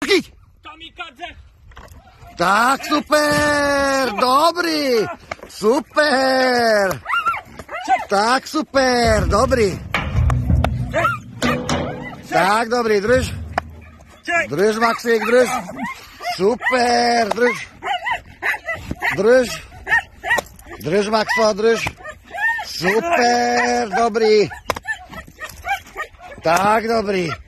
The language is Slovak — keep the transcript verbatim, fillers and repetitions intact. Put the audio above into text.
Chyť! Tak, super, dobrý, super, tak, super, dobrý. Tak, dobrý, drž. Drž, Maxík, drž. Super, drž. Drž. Drž, Maxo, drž. Super, dobrý. Tak, dobrý.